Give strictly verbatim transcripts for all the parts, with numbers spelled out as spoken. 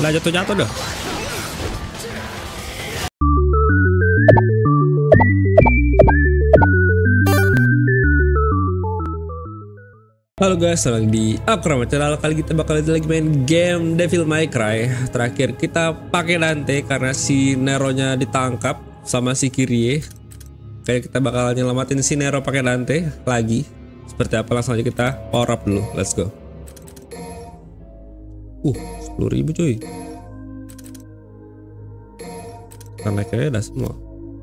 Lah jatuh-jatuh dah. Halo guys, selamat di Akram Channel. Kali kita bakal lagi main game Devil May Cry. Terakhir kita pakai Dante karena si Nero-nya ditangkap sama si Kyrie. Kayak kita bakal nyelamatin si Nero pakai Dante lagi. Seperti apa, langsung aja kita power up dulu. Let's go. Uh, sepuluh ribu cuy. Kita naik aja dah semua.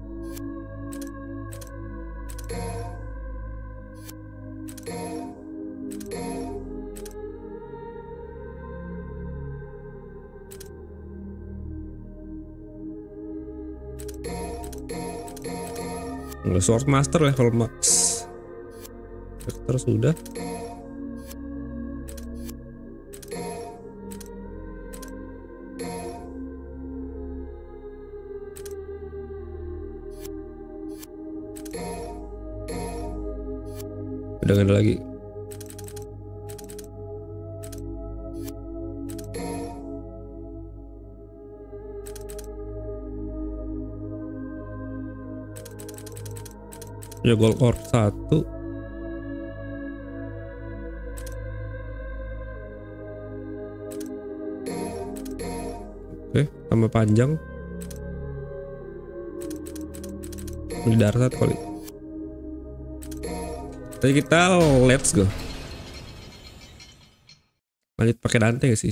Sword Master level max. Vector sudah. Udah gak ada lagi. Ya gold ore satu. Oke, tambah panjang. Ini darah satu kali. Jadi kita let's go. Lanjut pakai Dante gak sih?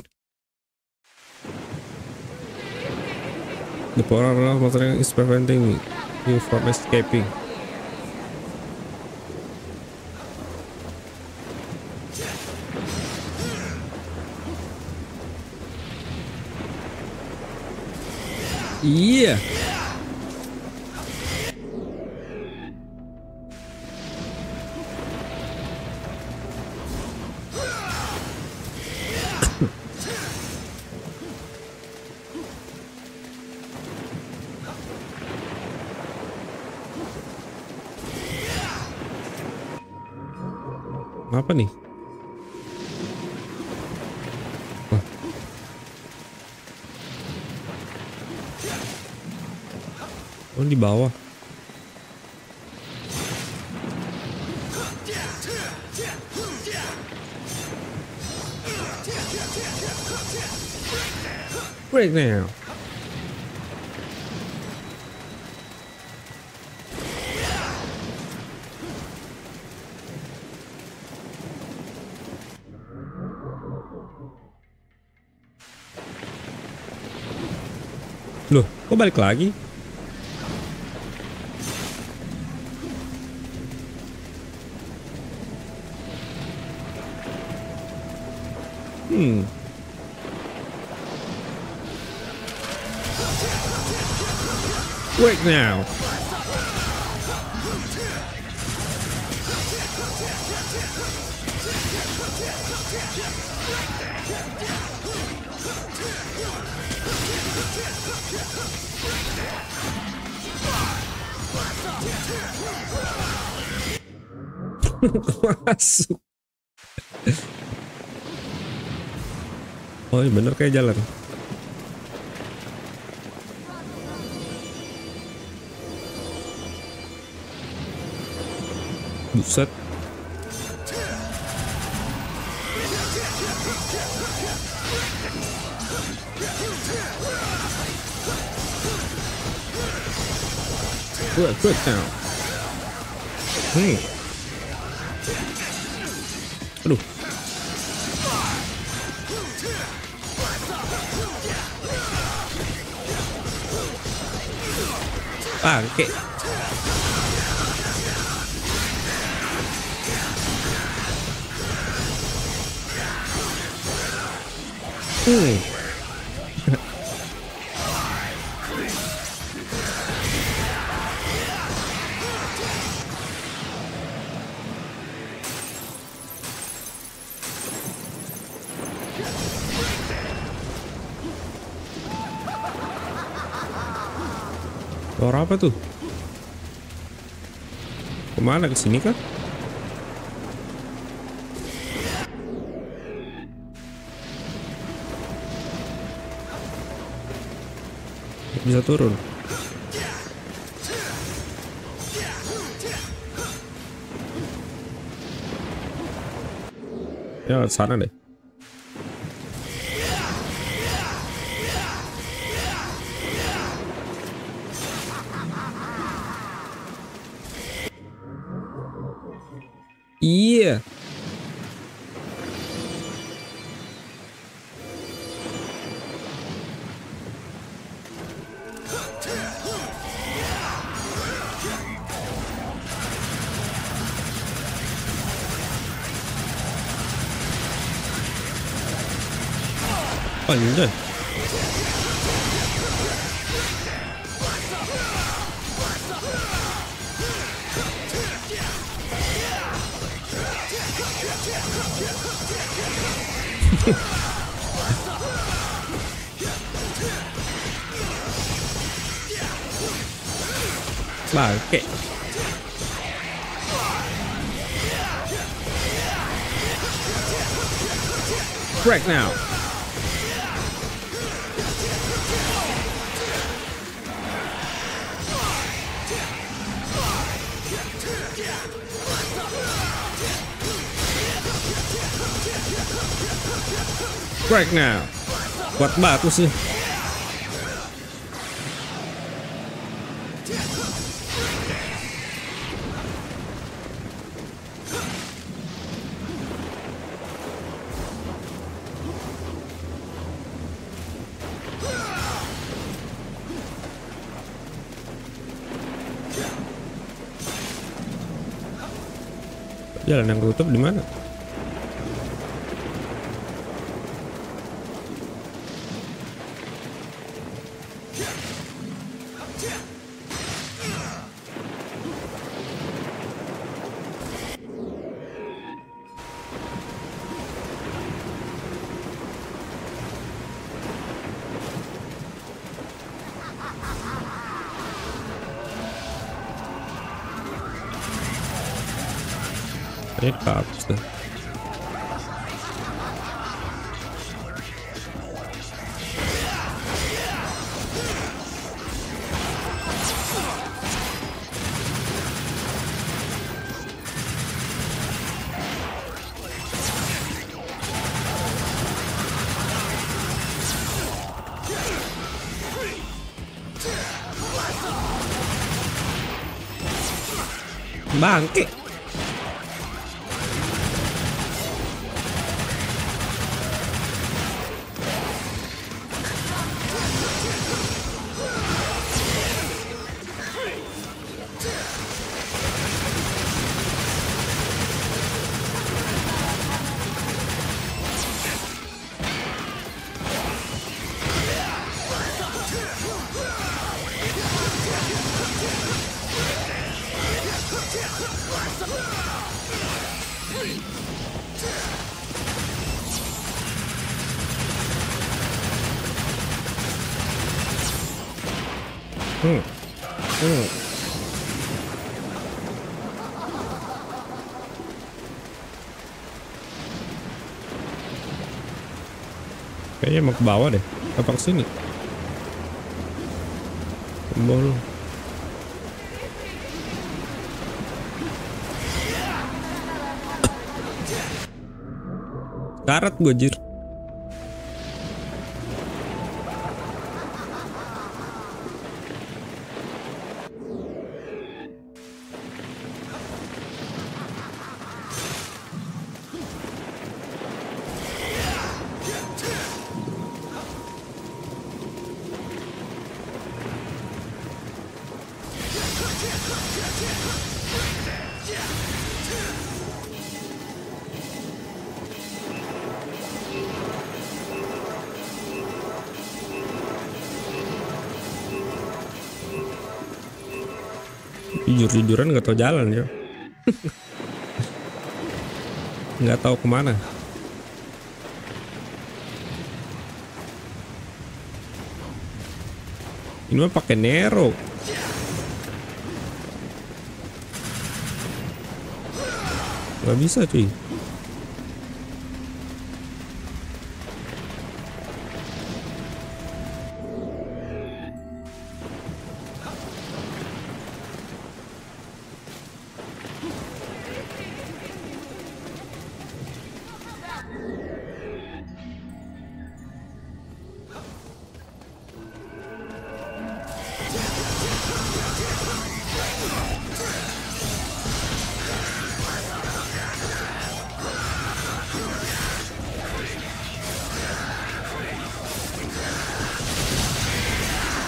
The power of monster is preventing you from escaping. Iya. Yeah. Apa nih? Wah. Oh, di bawah. Break now. Loh, kok balik lagi? Hmm. Wait now. Masuk. Oh, iya bener kayak jalan. Buset. Good, good now. Hmm. Aduh. Bangke. Hmm. Suara apa tuh? Kemana, ke sini kah? bisa turun. Ya sana deh. Iya. Anjay. Bangke. Break now. Break now. Kuat batu sih. Jalan yang tutup di mana? Ini kapus dah. Bangke. Hmm. Hmm. Kayaknya mau ke bawah deh. Apa ke sini? Bol. Karat gue jir. Jujur-jujuran nggak tahu jalan ya. Nggak tahu kemana. Ini mah pakai Nero. Nggak bisa cuy.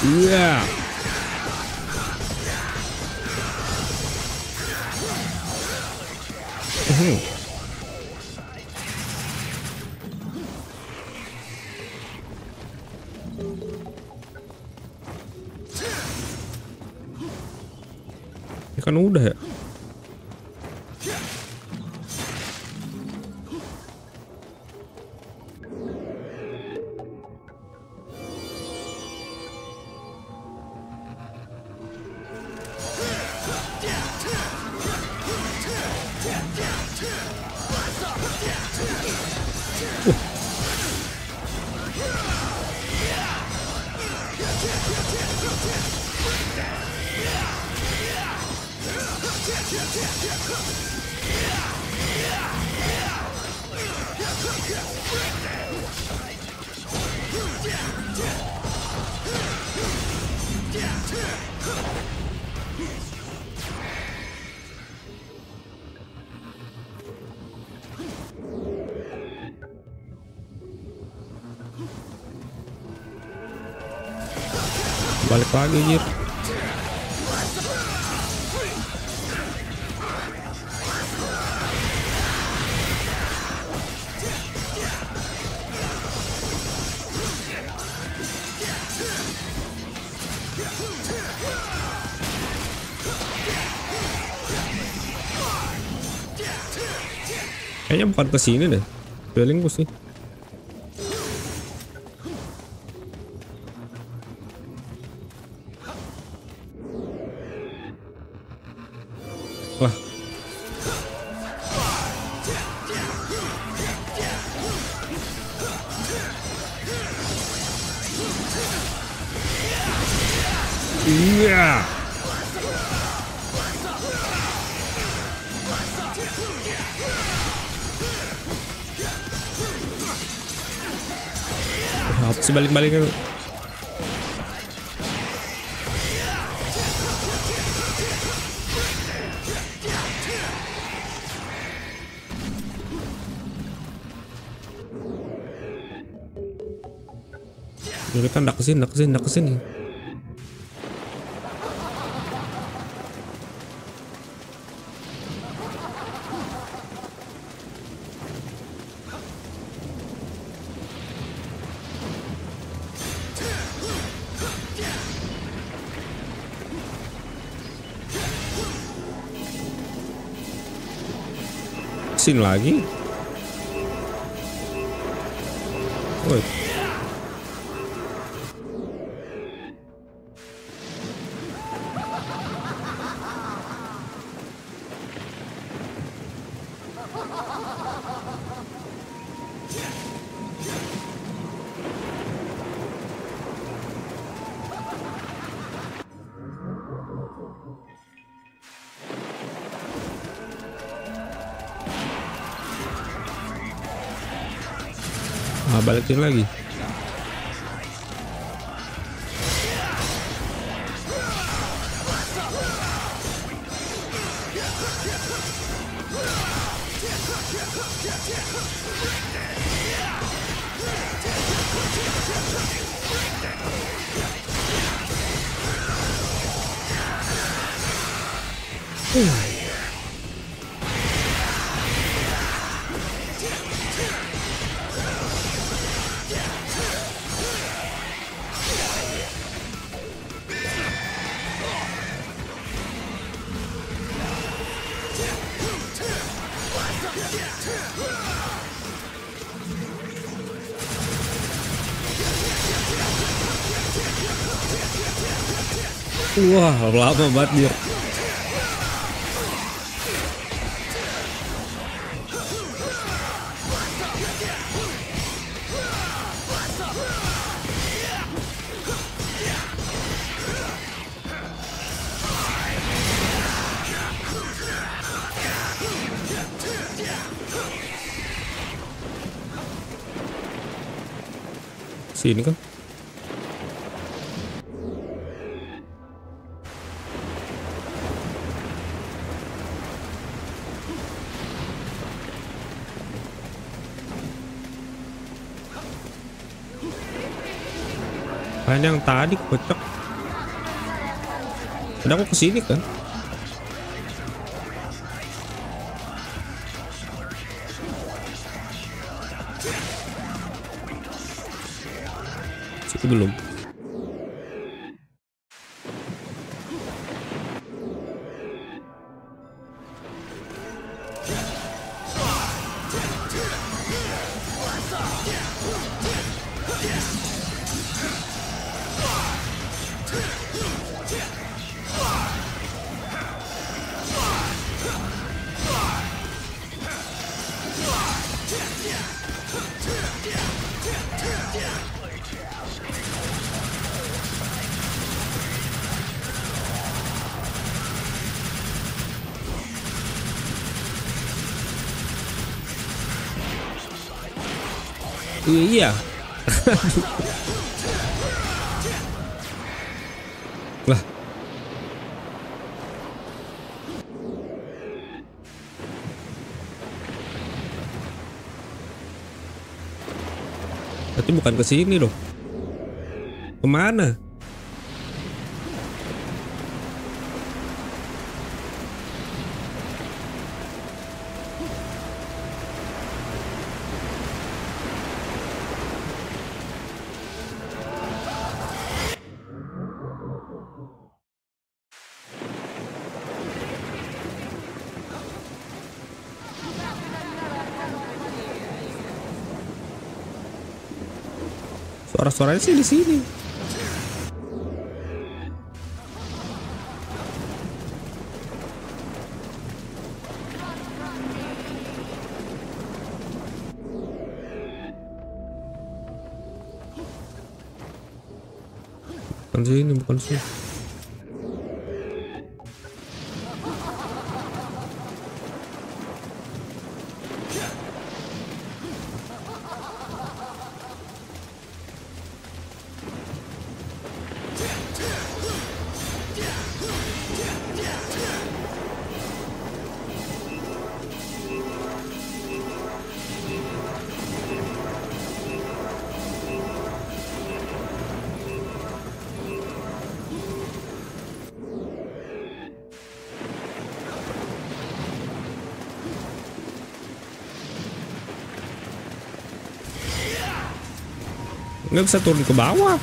Iya. Hmm. Ini kan udah ya. Balik lagi anjir. Kayaknya bukan ke sini deh. Feeling gue sih. Wah. Iya. Apa sih balik-baliknya? Ya kita ndak kesini, ndak kesini, ndak kesini. Sini lagi. Woi. Ah, balikin lagi. Uh. Wah, lama banget dia. Sini kan? Kan yang tadi kocok. Ada aku kesini kan? Situ belum. Iya. Lah. Berarti bukan ke sini loh. Kemana? Suara-suaranya sih di sini. Bukan sini, bukan sini. Nggak bisa turun ke bawah.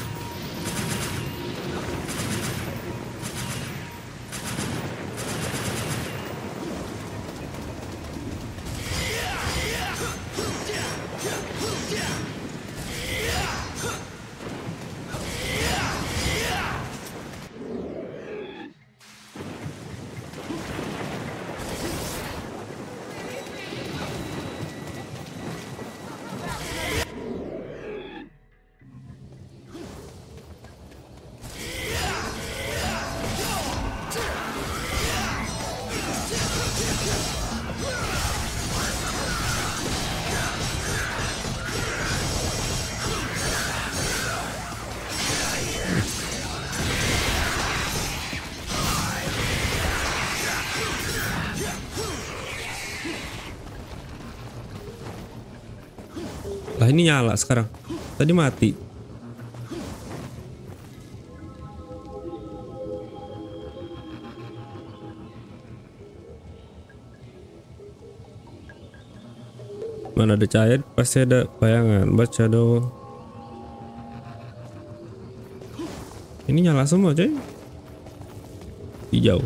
Lah ini nyala sekarang. Tadi mati. Mana ada cahaya pasti ada bayangan. Baca dong. Ini nyala semua coy. Hijau.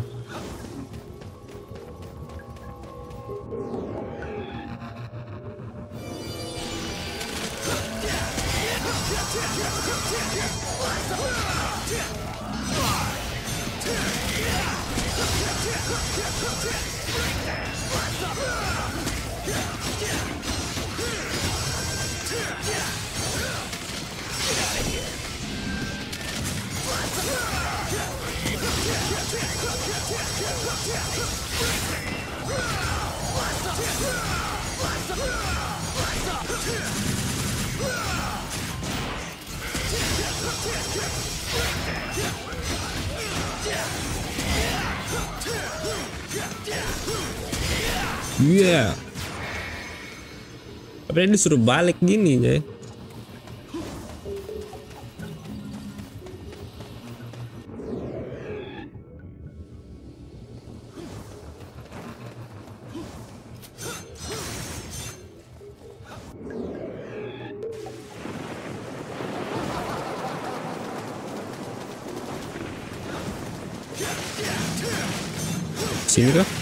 Iya. Yeah. Tapi ini disuruh balik gini ya. Sini kah?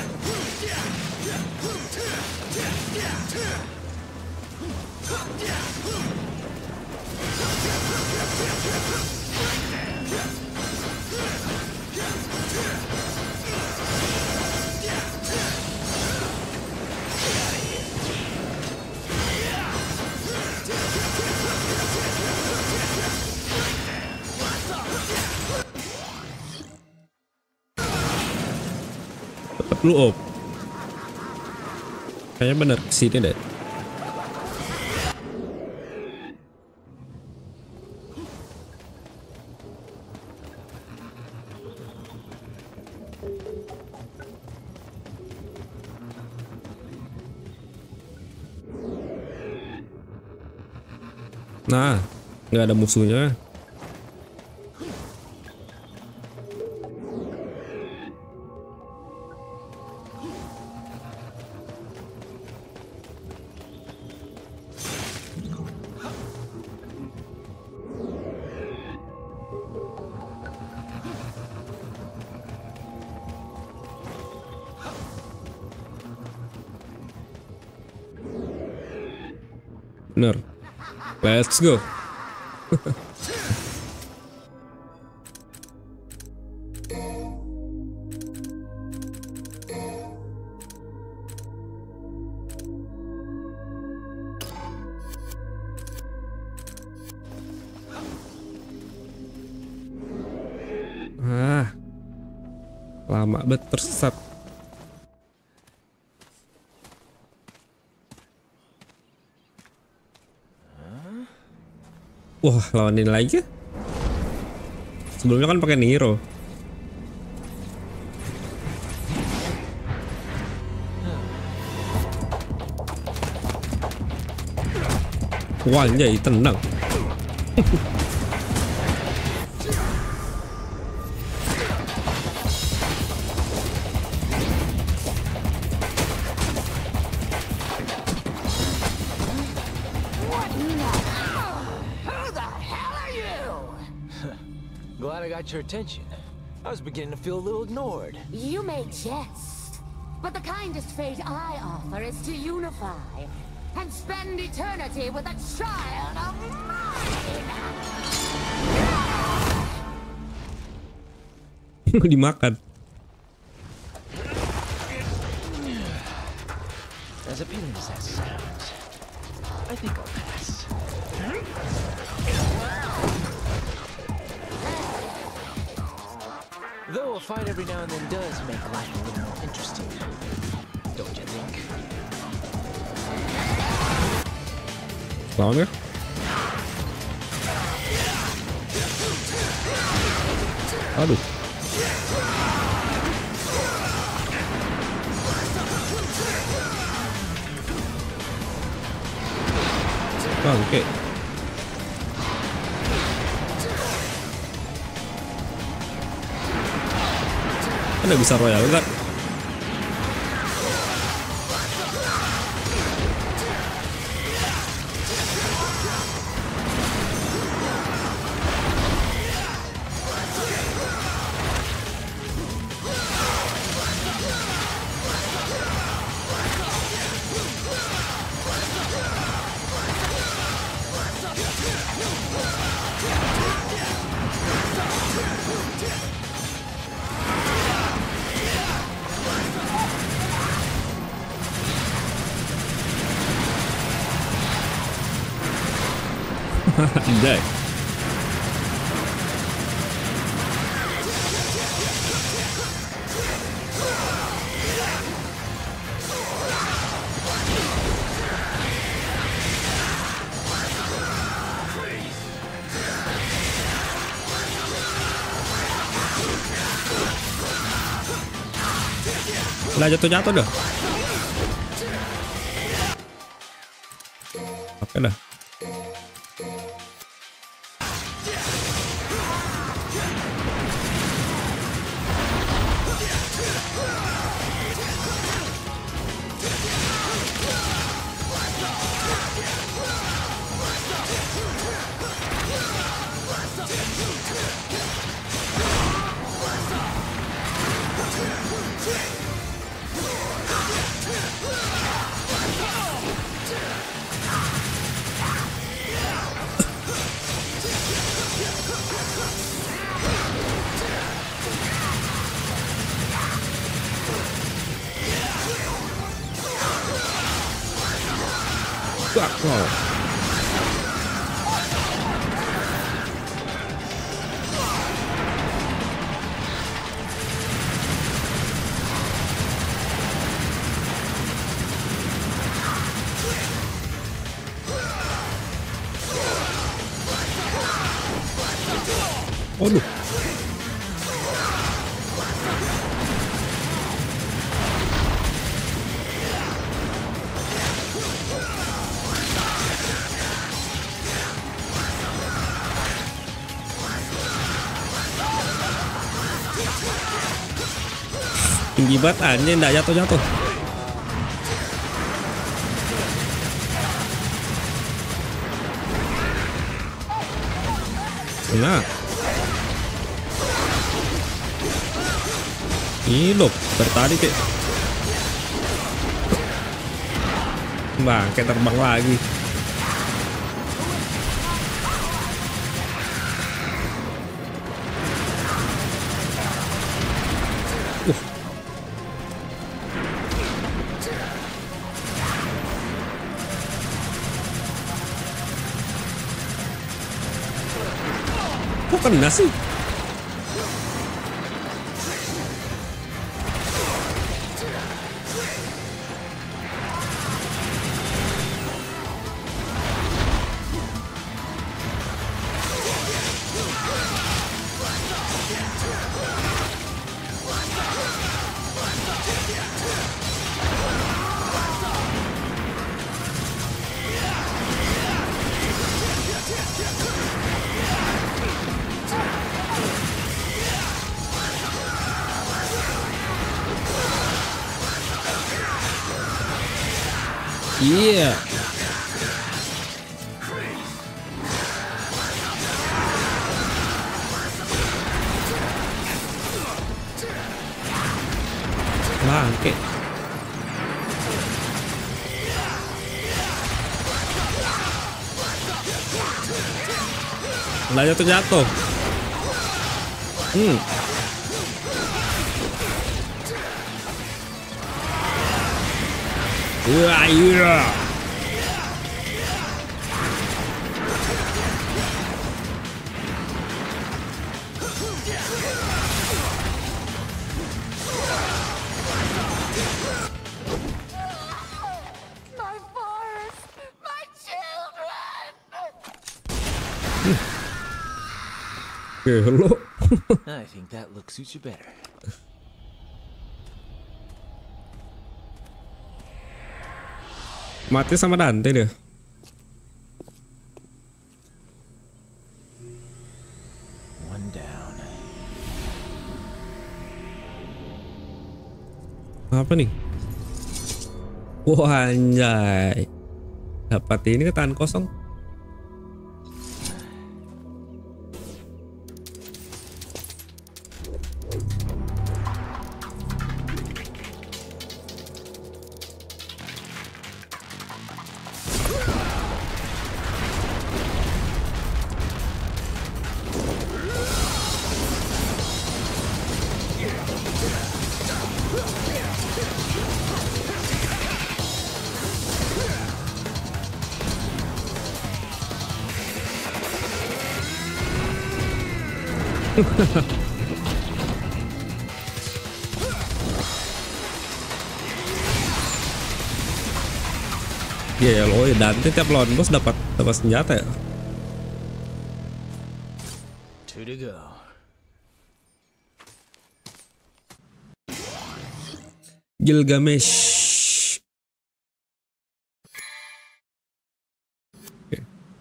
Lu op. Kayaknya bener kesini deh. Nah, nggak ada musuhnya. Bener. Let's go. Ah, lama banget tersesat. Wah, lawan ini lagi ya? Sebelumnya kan pakai Nero. Wah, anjay, tenang. Glad I got your attention. I was beginning to feel a little ignored. You may jest, but the kindest fate I offer is to unify and spend eternity with a child of mine. Dimakan. As appealing as that sounds, I think I'll pass. Though a fight every now and then does make life a little more interesting, don't you think? Lawan ya? Aduh. Bangke. Anda bisa royal kan? Anjay. Lah jatuh-jatuh dah. Oke dah. Wah, wow. Aduh. Tinggi banget anjing, nggak jatuh-jatuh. Nah, hidup bertadi kayak bang, kayak terbang lagi. Uh. Kok kena sih? Iya. Bangke. Lah jatuh-jatuh. Hmm. Wah, iya. My forest, my children. Hello. I think that look suits you better. Mati sama Dante dia. One down. Apa nih? Wah, anjay. Dapat ini ke tangan kosong. Iya ya loh, Dante tiap lawan bos dapat dapat senjata ya. Two to go. Gilgamesh. Oke.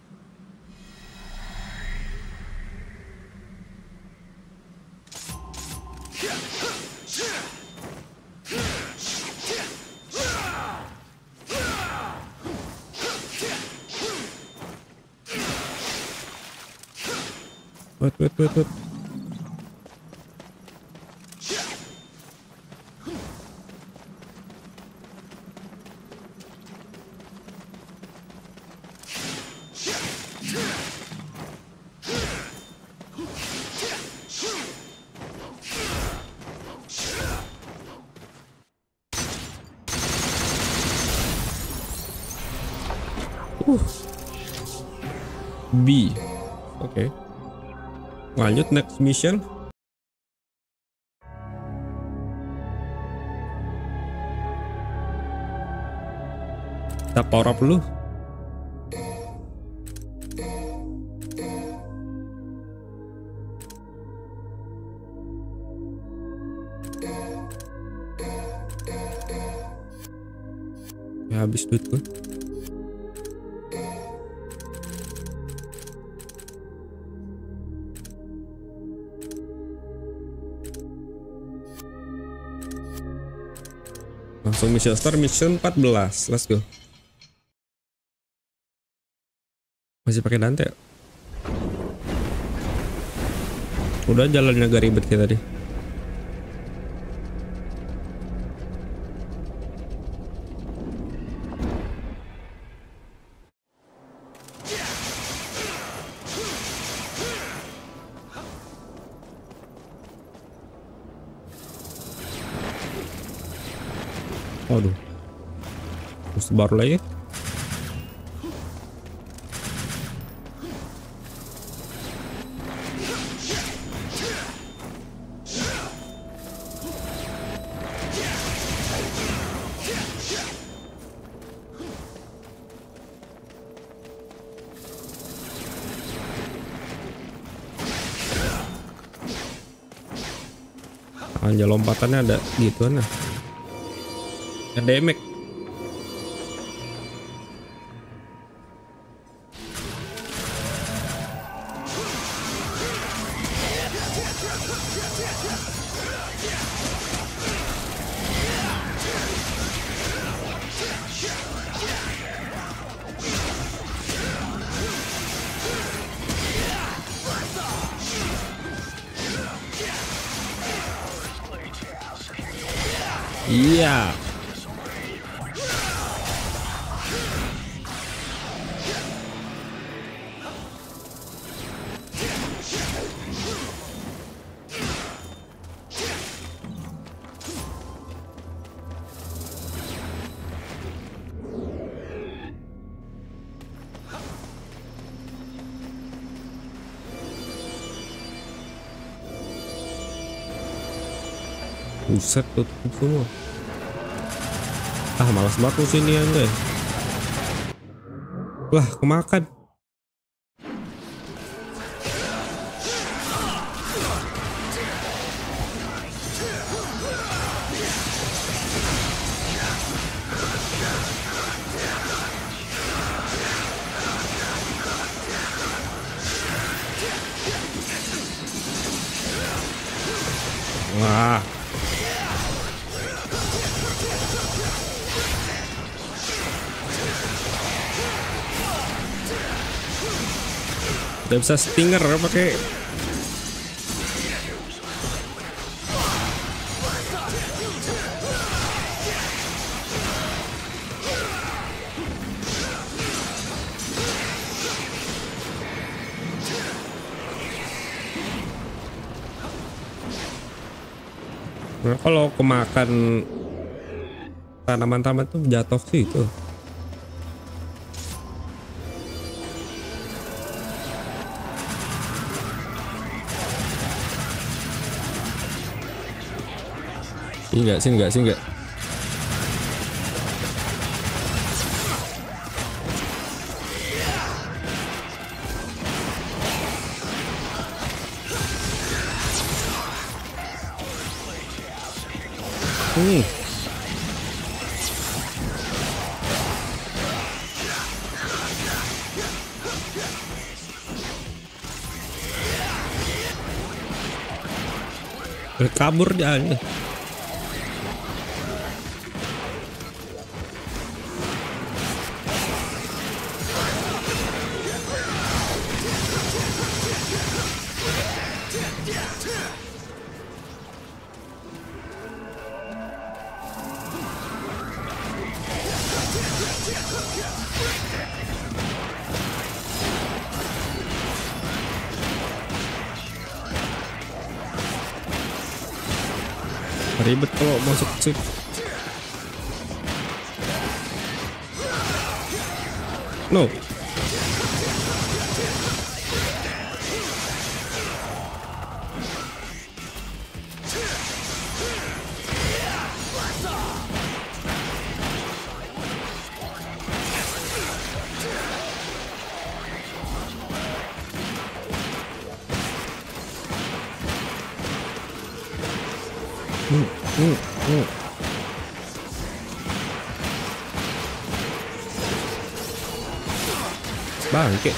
Wait, wait, wait, wait. Uh. B. Oke. Okay. Lanjut next mission. Kita power up dulu. Ya habis duit gue. Langsung mission start, mission empat belas. Let's go. Masih pakai Dante. Udah jalannya agak ribet kayak tadi. Waduh. Terus baru lagi. Anjir, lompatannya ada gituan nah. Ada damage. Iya. Buset, tutup semua. Ah, malas banget sini ya guys. Lah, kemakan. Wah. Udah bisa stinger pakai. Nah, kalau kemakan tanaman-tanaman tuh jatuh sih itu. Sini enggak, sini enggak, sini enggak. Hmm. Kabur dia aja. Ribet kalau masuk sih. No. Hmm, hmm, hmm. Bangke.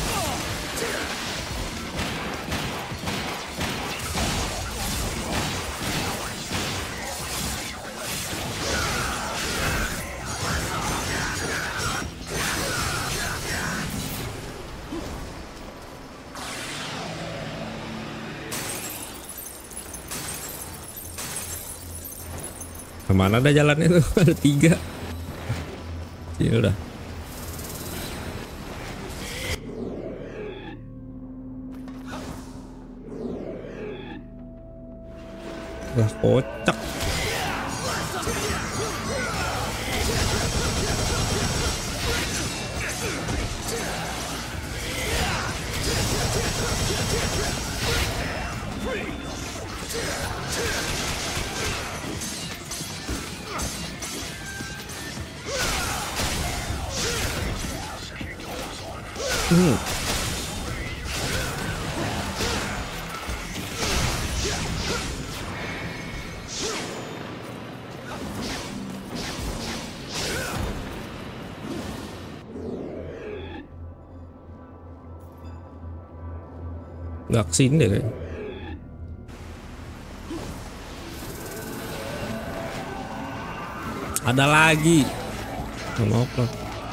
Kemana ada jalannya tuh? Ada tiga. Ya udah. Lah kocak. Hmm. Nggak kesini deh kayaknya. Ada lagi. Nggak mau lah.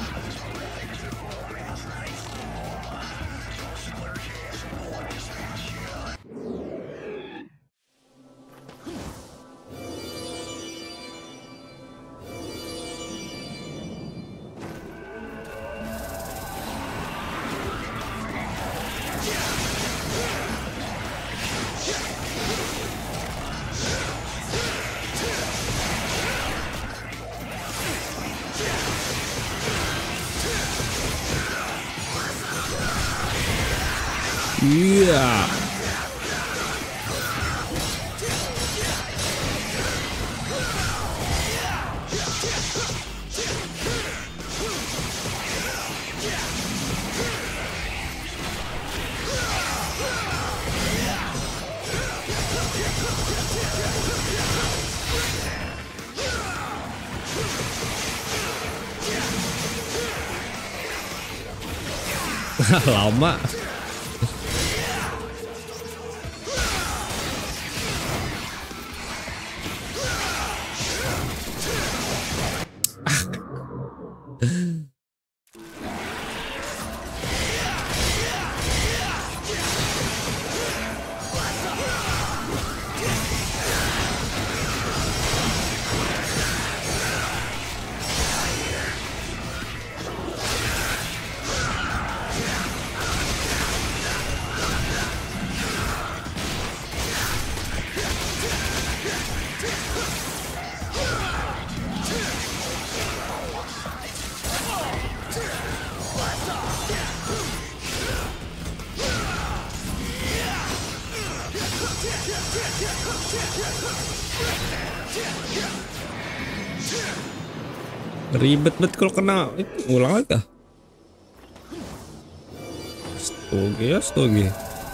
Iya. Lama. Ribet bet kalau kena itu ulang lagi. Astaga, astaga.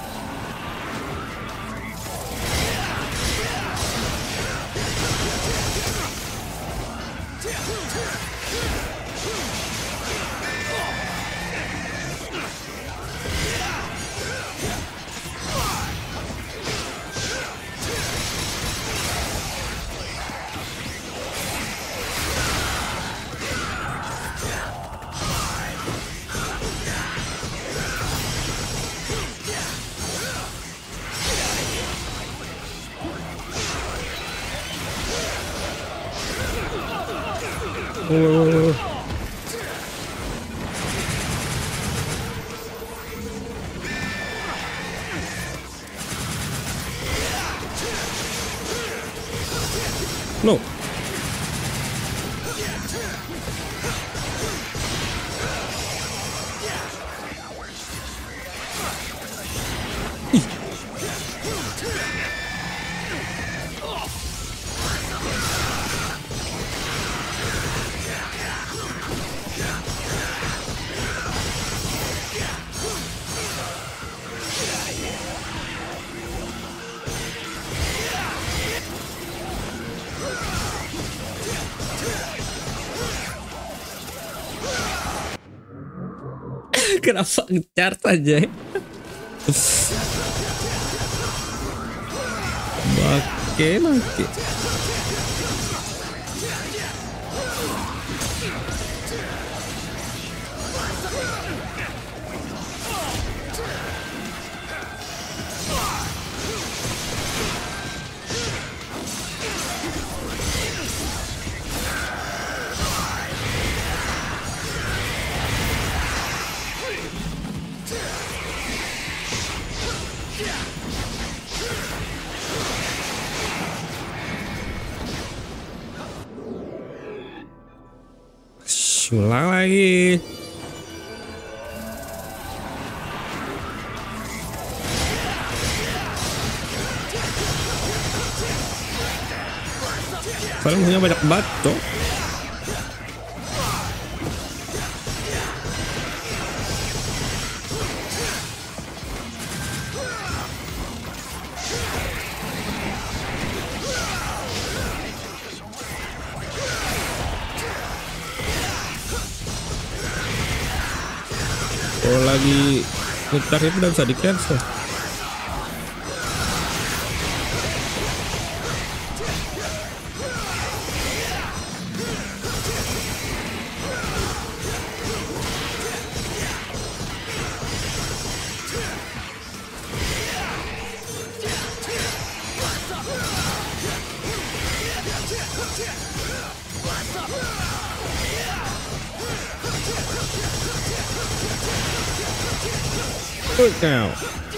Oh. No. Kenapa nge-charge aja? Oke, oke. Ulang lagi. Soalnya punya banyak bacok. Kalau lagi ngetar itu udah bisa di cancel. Look out.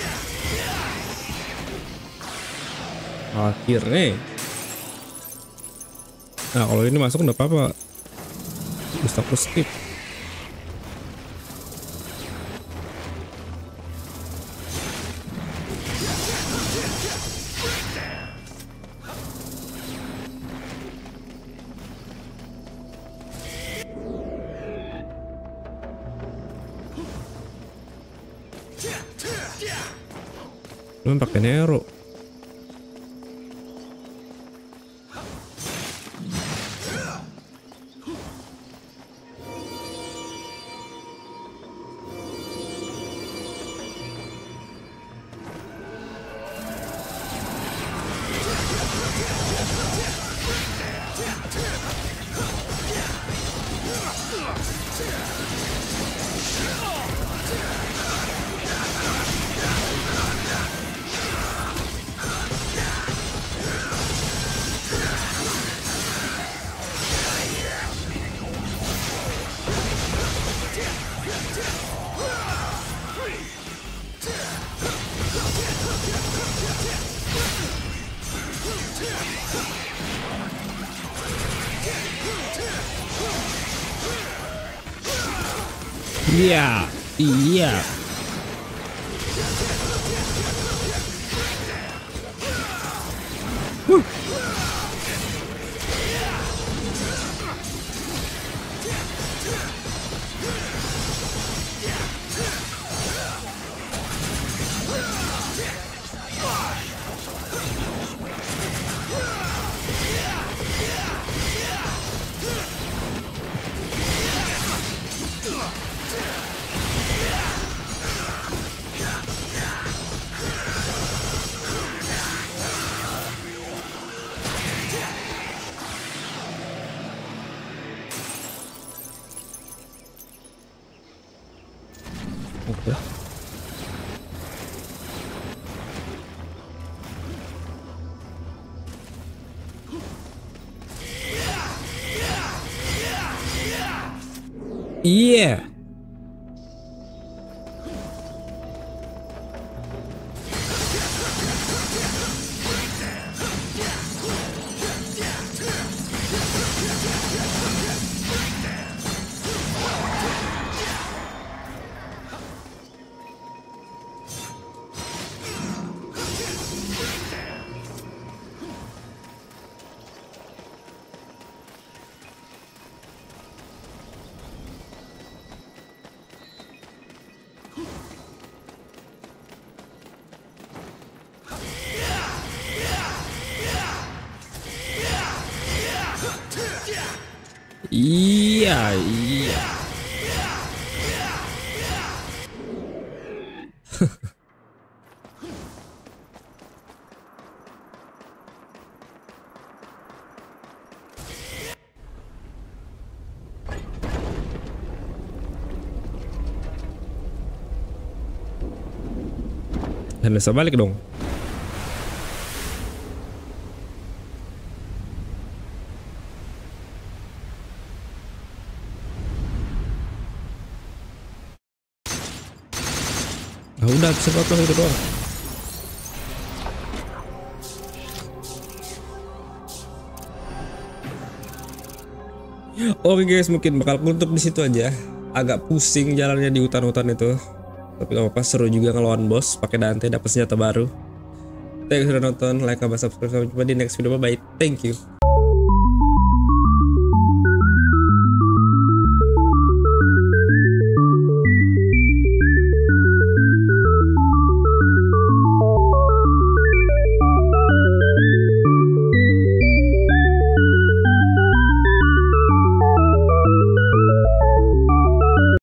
Akhirnya. Nah kalau ini masuk nggak apa-apa. Bisa aku skip. Lu pakai Nero. Iya, iya. Huh. Oke. Iya. Iya, iya. Dan bisa balik dong. Ah udah bisa potong itu doang. Oke guys, mungkin bakal tutup di situ aja. Agak pusing jalannya di hutan-hutan itu. Tapi gak apa-apa, seru juga ngelawan bos pakai Dante, dapat senjata baru. Thanks sudah nonton, like, comment, subscribe, sampai jumpa di next video, bye bye, thank you.